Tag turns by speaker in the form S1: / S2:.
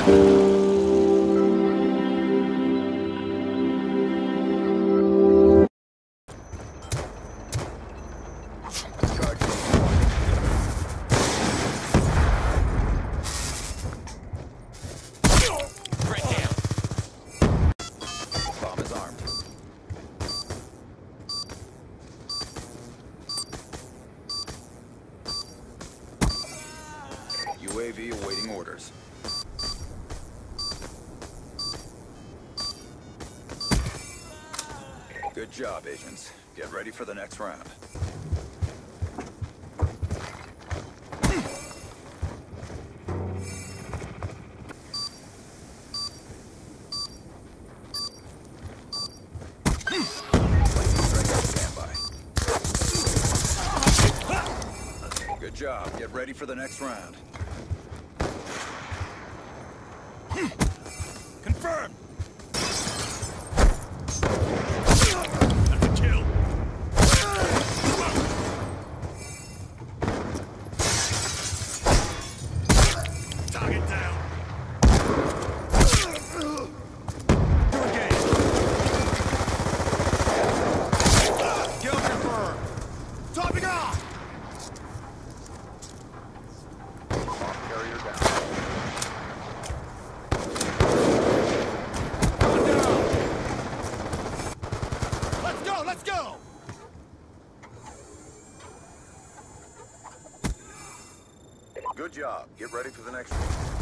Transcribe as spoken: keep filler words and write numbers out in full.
S1: U A V awaiting orders. Good job, agents. Get ready for the next round. Good job. Get ready for the next round. Confirmed! That's a kill. Target down. Do again. Kill confirmed. Topping off! Carrier down. Let's go! Good job. Get ready for the next one.